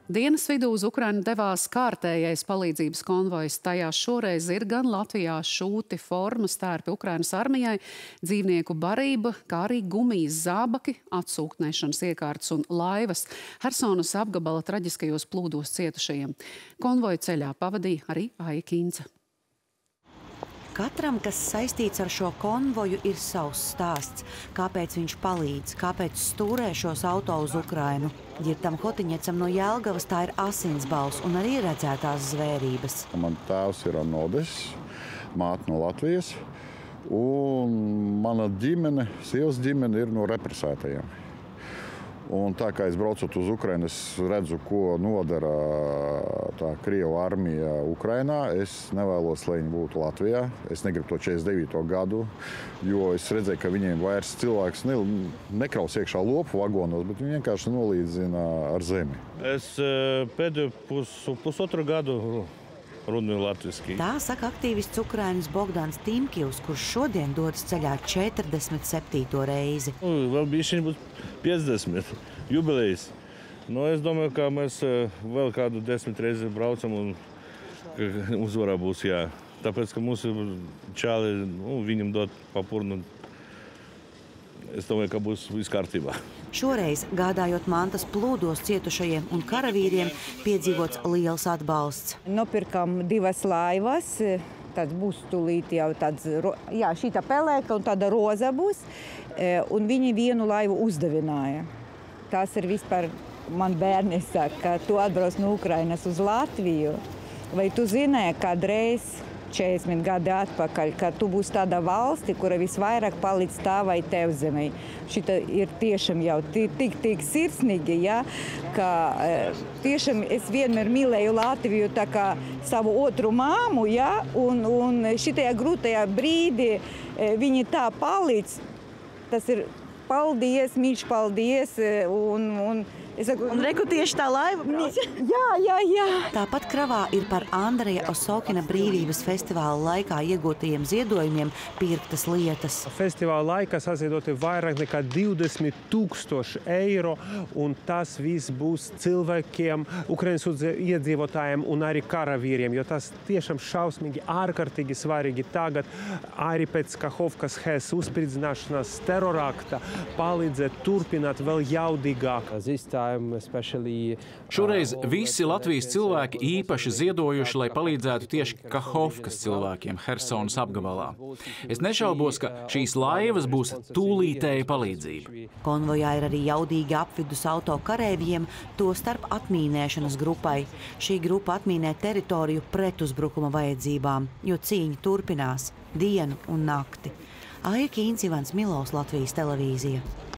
Dienas vidū uz Ukrainu devās kārtējais palīdzības konvojs. Tajā šoreiz ir gan Latvijā šūti, formas, tērpi Ukrainas armijai, dzīvnieku barība, kā arī gumijas zābaki, atsūktnēšanas iekārtas un laivas Hersonas apgabala traģiskajos plūdos cietušajiem. Konvoju ceļā pavadīja arī Aija Kince. Katram, kas saistīts ar šo konvoju, ir savs stāsts. Kāpēc viņš palīdz, kāpēc stūrē šos auto uz Ukrainu. Ģirtam Hotiņecam no Jelgavas tā ir asinsbalss un arī redzētās zvērības. Man tēvs ir no Odesas, māte no Latvijas, un mana ģimene, sievas ģimene ir no represētajiem. Un tā kā es braucot uz Ukrainu, es redzu, ko nodara tā Krievu armija Ukrainā. Es nevēlos, lai viņi būtu Latvijā. Es negribu to 49. gadu, jo es redzēju, ka viņiem vairs cilvēks nekraus iekšā lopu vagonos, bet viņi vienkārši nolīdzina ar zemi. Es pēdējo pusotru gadu runāju latviski. Tā saka aktīvists Ukrainas Bogdans Timkivs, kurš šodien dodas ceļā 47. reizi. Vēl bišķiņ būs 50 jubilejas. Es domāju, ka mēs vēl kādu 10 reizi braucam un uzvarā būs jā. Tāpēc, ka mūsu čāli, viņam dot papurnu, es domāju, ka būs viss kārtībā. Šoreiz, gādājot mantas plūdos cietušajiem un karavīriem, piedzīvots liels atbalsts. Nopirkam 2 laivas, tāds būs tūlīt jau tāds, šīta pelēka un tāda roza būs, un viņi vienu laivu uzdevināja. Tas ir vispār, man bērni saka, ka tu atbrauc no Ukrainas uz Latviju, vai tu zināji kādreiz 40 gadi atpakaļ, ka tu būsi tāda valsti, kura visvairāk palīdz tavai tevzemei. Šita ir tiešām jau tik sirsnīgi, ja, ka tiešām es vienmēr mīlēju Latviju tā kā savu otru māmu, ja, un šitajā grūtajā brīdī viņi tā palīdz. Tas ir paldies, mīļš paldies, un es saku, un reku tieši tā laiva? Jā. Tāpat kravā ir par Andreja Osokina brīvības festivāla laikā iegūtajiem ziedojumiem pirktas lietas. Festivāla laikā saziedoti vairāk nekā 20 000 eiro, un tas viss būs cilvēkiem, Ukrainas iedzīvotājiem un arī karavīriem, jo tas tiešām šausmīgi, ārkārtīgi svarīgi tagad, arī pēc Kahovkas HES uzspridzināšanas terorakta, palīdzēt turpināt vēl jaudīgāk. Šoreiz visi Latvijas cilvēki īpaši ziedojuši, lai palīdzētu tieši Kahovkas cilvēkiem Hersonas apgabalā. Es nešaubos, ka šīs laivas būs tūlītēja palīdzība. Konvojā ir arī jaudīgi apvidus auto karēvjiem, to starp atmīnēšanas grupai. Šī grupa atmīnē teritoriju pretuzbrukuma vajadzībām, jo cīņa turpinās dienu un nakti. Aija Kince, Ivans Milovs, Latvijas televīzija.